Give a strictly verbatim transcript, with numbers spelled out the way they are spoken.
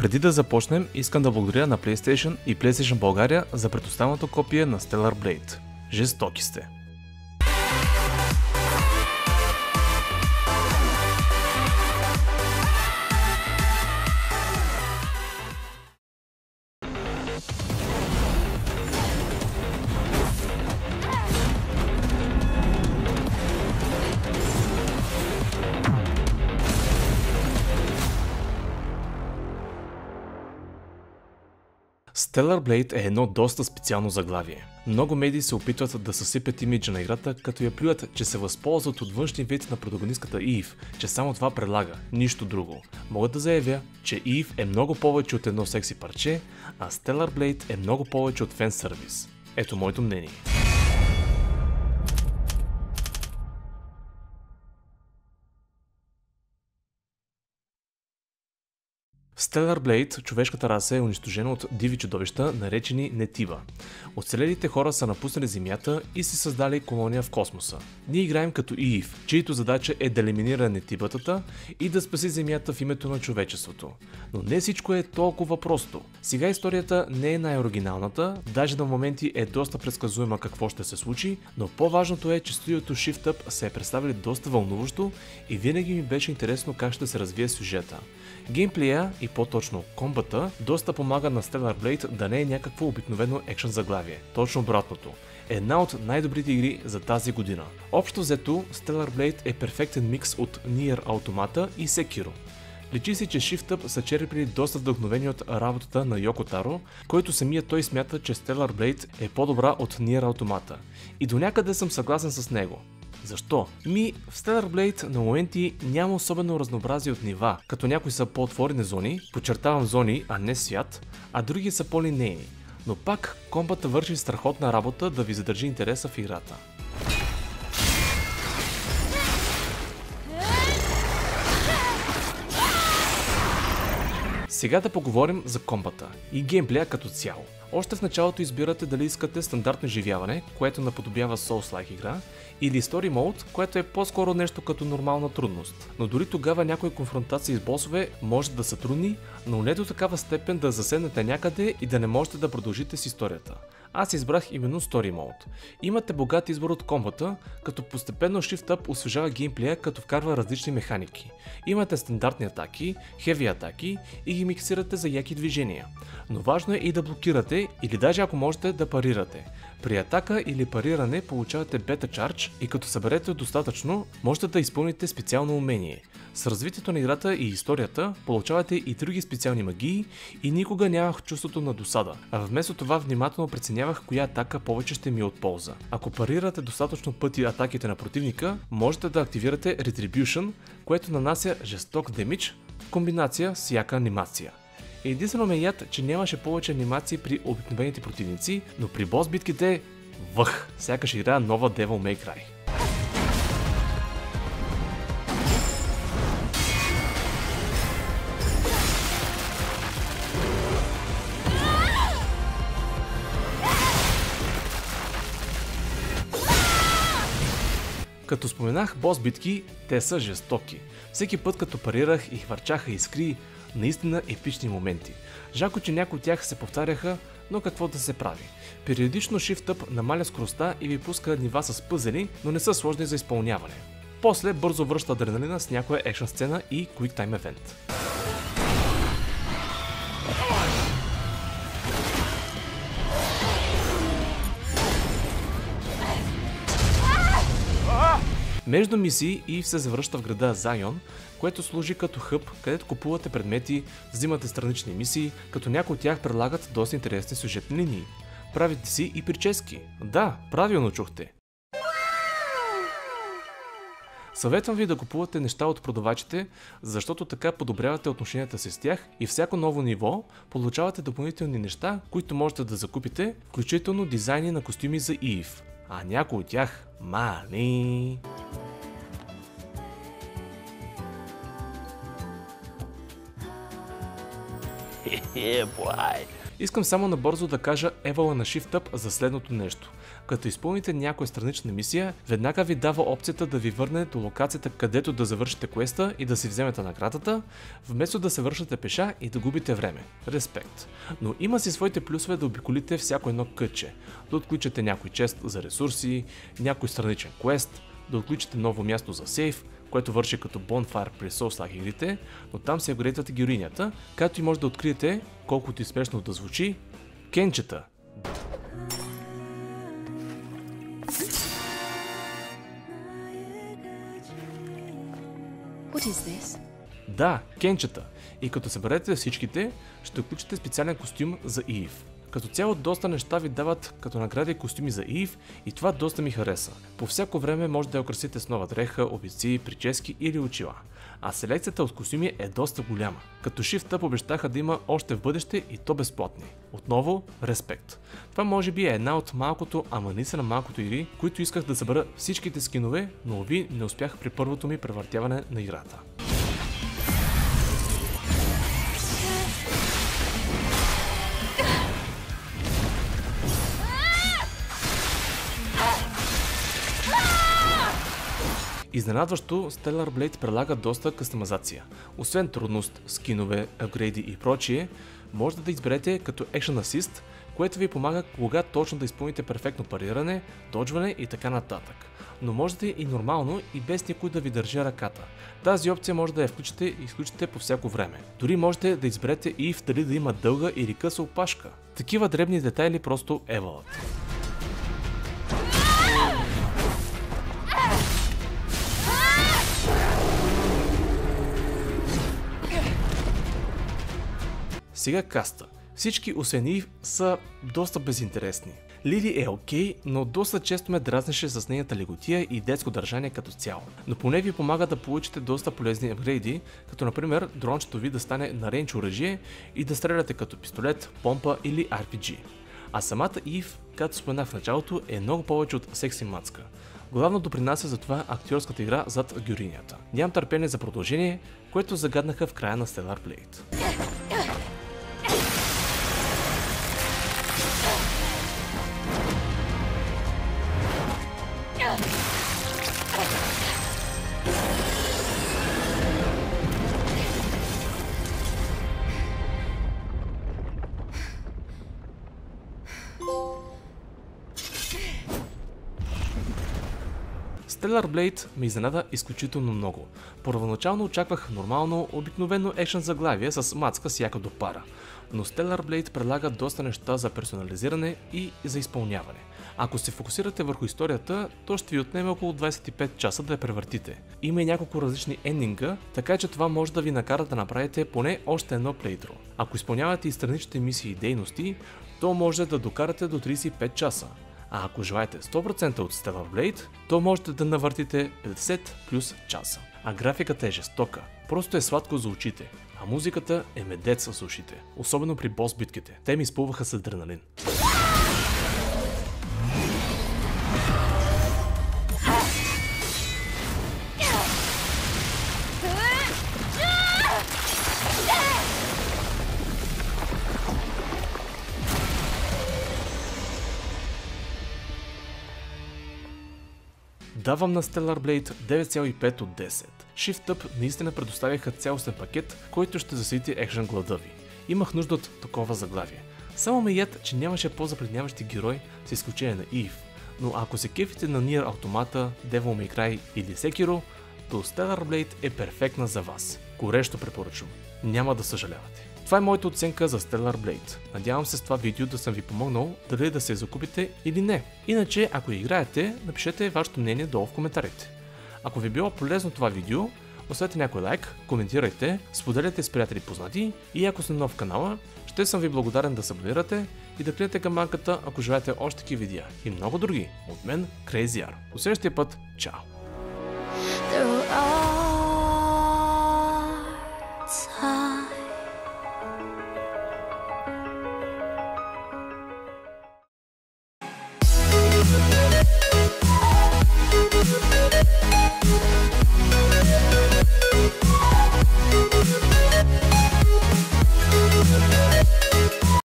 Преди да започнем, искам да благодаря на PlayStation и PlayStation България за предоставеното копие на Stellar Blade. Жестоки сте! Stellar Blade е едно доста специално заглавие. Много медии се опитват да съсипят имиджа на играта, като я плюят, че се възползват от външния вид на протагонистката Eve, че само това предлага, нищо друго. Мога да заявя, че Eve е много повече от едно секси парче, а Stellar Blade е много повече от фен сервис. Ето моето мнение. В Stellar Blade човешката раса е унищожена от диви чудовища, наречени Нетива. Оцелелите хора са напуснали Земята и си създали колония в космоса. Ние играем като Eve, чието задача е да елиминира Нетиватата и да спаси Земята в името на човечеството. Но не всичко е толкова просто. Сега историята не е най-оригиналната, даже на моменти е доста предсказуема какво ще се случи, но по-важното е, че студиото Shift Up се е представили доста вълнуващо и винаги ми беше интересно как ще се развие сюжета. Геймплея и по-точно комбата доста помага на Stellar Blade да не е някакво обикновено екшън заглавие. Точно обратното. Една от най-добрите игри за тази година. Общо взето, Stellar Blade е перфектен микс от Nier Automata и Sekiro. Личи си, че Shift Up са черпили доста вдъхновени от работата на Йоко Таро, който самия той смята, че Stellar Blade е по-добра от Nier Automata. И до някъде съм съгласен с него. Защо? Ми, в Stellar Blade на моменти няма особено разнообразие от нива, като някои са по-отворени зони, подчертавам зони, а не свят, а други са по-линейни. Но пак комбата върши страхотна работа да ви задържи интереса в играта. Сега да поговорим за комбата и геймплея като цяло. Още в началото избирате дали искате стандартно изживяване, което наподобява Souls-like игра, или Story Mode, което е по-скоро нещо като нормална трудност. Но дори тогава някои конфронтации с босове може да са трудни, но не до такава степен да заседнете някъде и да не можете да продължите с историята. Аз избрах именно Story Mode. Имате богат избор от комбата, като постепенно Shift Up освежава геймплея, като вкарва различни механики. Имате стандартни атаки, хеви атаки и ги миксирате за яки движения. Но важно е и да блокирате или даже ако можете да парирате. При атака или париране получавате бета чардж и като съберете достатъчно, можете да изпълните специално умение. С развитието на играта и историята получавате и други специални магии и никога нямах чувството на досада, а вместо това внимателно преценявах коя атака повече ще ми е от полза. Ако парирате достатъчно пъти атаките на противника, можете да активирате Retribution, което нанася жесток демидж в комбинация с яка анимация. Единствено ме яд, че нямаше повече анимации при обикновените противници, но при бос битките, въх, сякаш играя нова Devil May Cry. Като споменах бос битки, те са жестоки. Всеки път като парирах и хвърчаха искри, наистина епични моменти. Жалко, че някои от тях се повтаряха, но какво да се прави. Периодично Shift Up намаля скоростта и ви пуска нива с пъзели, но не са сложни за изпълняване. После бързо връща адреналина с някоя екшън сцена и Quick Time Event. Между мисии Eve се завръща в града Зайон, което служи като хъб, където купувате предмети, взимате странични мисии, като някои от тях предлагат доста интересни сюжетни линии. Правите си и прически. Да, правилно чухте. Съветвам ви да купувате неща от продавачите, защото така подобрявате отношенията си с тях и всяко ново ниво получавате допълнителни неща, които можете да закупите, включително дизайни на костюми за Eve. А някои от тях мани. Искам само набързо да кажа евала на Shift Up за следното нещо. Като изпълните някоя странична мисия, веднага ви дава опцията да ви върне до локацията, където да завършите квеста и да си вземете наградата, вместо да се връщате пеша и да губите време. Респект. Но има си своите плюсове да обиколите всяко едно кътче, да отключите някой чест за ресурси, някой страничен квест, да отключите ново място за сейф, което върши като Bonfire при Souls-like игрите, но там се апгрейдвате героинята, както и може да откриете, колкото и смешно да звучи, кенчета. What is this? Да, кенчета. И като съберете всичките, ще включите специален костюм за Eve. Като цяло доста неща ви дават като награди костюми за Eve и това доста ми хареса. По всяко време може да я украсите с нова дреха, обици, прически или очила. А селекцията от костюми е доста голяма. Като Shift Up обещаха да има още в бъдеще и то безплатни. Отново, респект. Това може би е една от малкото, ама наистина малкото игри, които исках да събера всичките скинове, но уви не успях при първото ми превъртяване на играта. Изненадващо, Stellar Blade предлага доста кастомизация. Освен трудност, скинове, апгрейди и прочие, можете да изберете като Action Assist, което ви помага кога точно да изпълните перфектно париране, доджване и така нататък. Но можете и нормално и без никой да ви държи ръката. Тази опция може да я включите и изключите по всяко време. Дори можете да изберете и в дали да има дълга или къса опашка. Такива дребни детайли просто евалът. Сега каста. Всички освен Eve са доста безинтересни. Лили е окей, но доста често ме дразнеше с нейната леготия и детско държание като цяло. Но поне ви помага да получите доста полезни апгрейди, като например дрончето ви да стане на рейндж оръжие и да стреляте като пистолет, помпа или ар пи джи. А самата Eve, както споменах в началото, е много повече от секси мацка. Главно допринася за това актьорската игра зад героинята. Нямам търпение за продължение, което загаднаха в края на Stellar Blade. Stellar Blade ме изненада изключително много. Първоначално очаквах нормално, обикновено екшен заглавие с мацка с яка до пара, но Stellar Blade предлага доста неща за персонализиране и за изпълняване. Ако се фокусирате върху историята, то ще ви отнеме около двадесет и пет часа да я превъртите. Има и няколко различни ендинга, така че това може да ви накара да направите поне още едно плейтро. Ако изпълнявате и страничните мисии и дейности, то може да докарате до тридесет и пет часа. А ако желаете сто процента от Stellar Blade, то можете да навъртите петдесет плюс часа. А графиката е жестока, просто е сладко за очите, а музиката е медец с ушите, особено при бос битките. Те ми изпълваха с адреналин. Давам на Stellar Blade девет цяло и пет от десет. Shift Up наистина предоставяха цялостен пакет, който ще засити екшен глада ви. Имах нужда от такова заглавие. Само ме яд, че нямаше по-запредняващи герой с изключение на Eve, но ако се кефите на Nier Automata, Devil May Cry или Sekiro, то Stellar Blade е перфектна за вас. Горещо препоръчвам. Няма да съжалявате. Това е моята оценка за Stellar Blade. Надявам се с това видео да съм ви помогнал дали да се закупите или не. Иначе, ако играете, напишете вашето мнение долу в коментарите. Ако ви е било полезно това видео, оставете някой лайк, коментирайте, споделяйте с приятели и познати и ако сте нов в канала, ще съм ви благодарен да се абонирате и да кликнете камбанката, ако желаете още такива видеа и много други. От мен, Crazy R. До следващия път, чао!